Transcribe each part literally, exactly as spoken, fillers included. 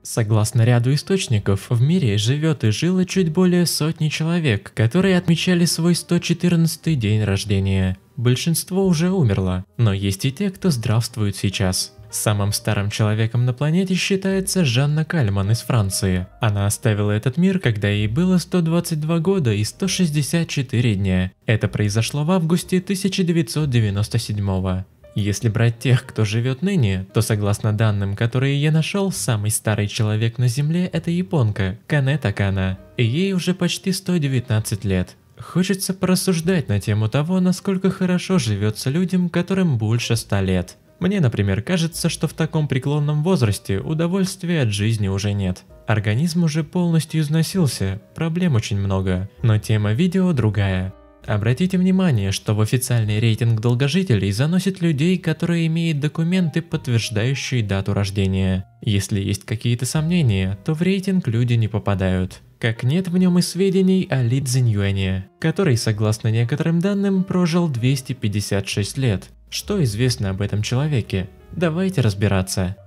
Согласно ряду источников, в мире живет и жило чуть более сотни человек, которые отмечали свой сто четырнадцатый день рождения. Большинство уже умерло, но есть и те, кто здравствует сейчас. Самым старым человеком на планете считается Жанна Кальман из Франции. Она оставила этот мир, когда ей было сто двадцать два года и сто шестьдесят четыре дня. Это произошло в августе тысяча девятьсот девяносто седьмого. Если брать тех, кто живет ныне, то согласно данным, которые я нашел, самый старый человек на Земле – это японка Кане Такана, и ей уже почти сто девятнадцать лет. Хочется порассуждать на тему того, насколько хорошо живется людям, которым больше ста лет. Мне, например, кажется, что в таком преклонном возрасте удовольствия от жизни уже нет. Организм уже полностью износился, проблем очень много, но тема видео другая. Обратите внимание, что в официальный рейтинг долгожителей заносят людей, которые имеют документы, подтверждающие дату рождения. Если есть какие-то сомнения, то в рейтинг люди не попадают. Как нет в нем и сведений о Ли Цзиньюэне, который, согласно некоторым данным, прожил двести пятьдесят шесть лет. Что известно об этом человеке? Давайте разбираться.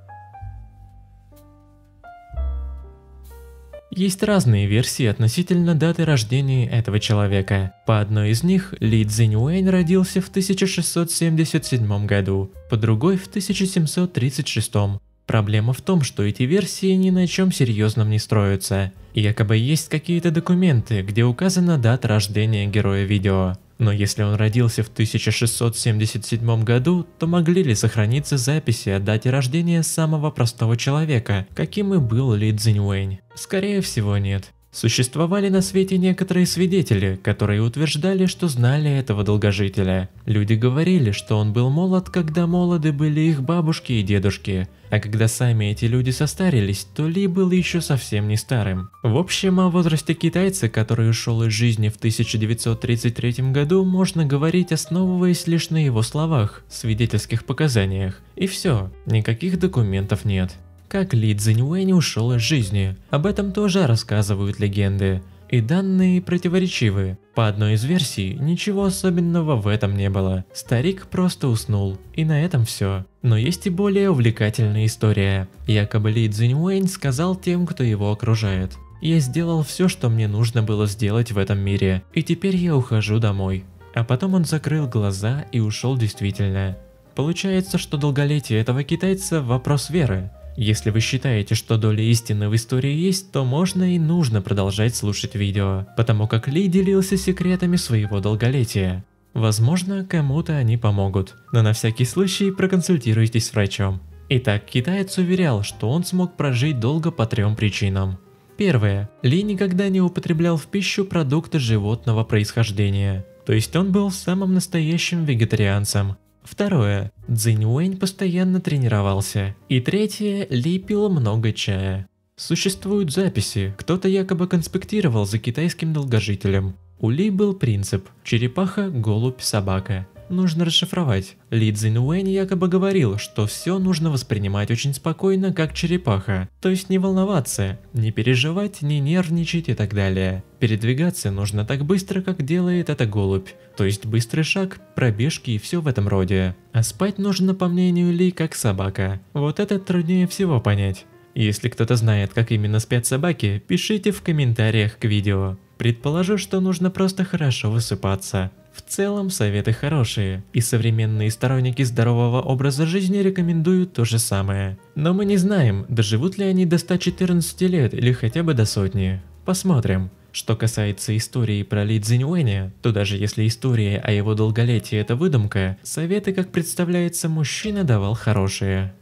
Есть разные версии относительно даты рождения этого человека. По одной из них, Ли Цзиньюэнь родился в тысяча шестьсот семьдесят седьмом году, по другой в тысяча семьсот тридцать шестом. Проблема в том, что эти версии ни на чем серьезном не строятся. Якобы есть какие-то документы, где указана дата рождения героя видео. Но если он родился в тысяча шестьсот семьдесят седьмом году, то могли ли сохраниться записи о дате рождения самого простого человека, каким и был Ли Цзиньюэнь? Скорее всего, нет. Существовали на свете некоторые свидетели, которые утверждали, что знали этого долгожителя. Люди говорили, что он был молод, когда молоды были их бабушки и дедушки, а когда сами эти люди состарились, то Ли был еще совсем не старым. В общем, о возрасте китайца, который ушел из жизни в тысяча девятьсот тридцать третьем году, можно говорить, основываясь лишь на его словах, свидетельских показаниях. И все, никаких документов нет. Как Ли Цзиньюэнь ушел из жизни, об этом тоже рассказывают легенды. И данные противоречивы. По одной из версий, ничего особенного в этом не было. Старик просто уснул. И на этом все. Но есть и более увлекательная история. Якобы Ли Цзиньюэнь сказал тем, кто его окружает: «Я сделал все, что мне нужно было сделать в этом мире, и теперь я ухожу домой». А потом он закрыл глаза и ушел действительно. Получается, что долголетие этого китайца – вопрос веры. Если вы считаете, что доля истины в истории есть, то можно и нужно продолжать слушать видео, потому как Ли делился секретами своего долголетия. Возможно, кому-то они помогут, но на всякий случай проконсультируйтесь с врачом. Итак, китаец уверял, что он смог прожить долго по трем причинам. Первое. Ли никогда не употреблял в пищу продукты животного происхождения, то есть он был самым настоящим вегетарианцем. Второе. Цзиньюэнь постоянно тренировался. И третье. Ли пил много чая. Существуют записи, кто-то якобы конспектировал за китайским долгожителем. У Ли был принцип: черепаха, голубь, собака. Нужно расшифровать. Ли Цзиньюэнь якобы говорил, что все нужно воспринимать очень спокойно, как черепаха. То есть не волноваться, не переживать, не нервничать и так далее. Передвигаться нужно так быстро, как делает это голубь. То есть быстрый шаг, пробежки и все в этом роде. А спать нужно, по мнению Ли, как собака. Вот это труднее всего понять. Если кто-то знает, как именно спят собаки, пишите в комментариях к видео. Предположу, что нужно просто хорошо высыпаться. В целом советы хорошие, и современные сторонники здорового образа жизни рекомендуют то же самое. Но мы не знаем, доживут ли они до ста четырнадцати лет или хотя бы до сотни. Посмотрим. Что касается истории про Ли Цзиньюэня, то даже если история о его долголетии это выдумка, советы, как представляется, мужчина давал хорошие.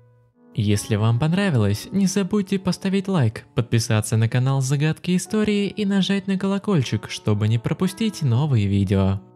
Если вам понравилось, не забудьте поставить лайк, подписаться на канал Загадки Истории и нажать на колокольчик, чтобы не пропустить новые видео.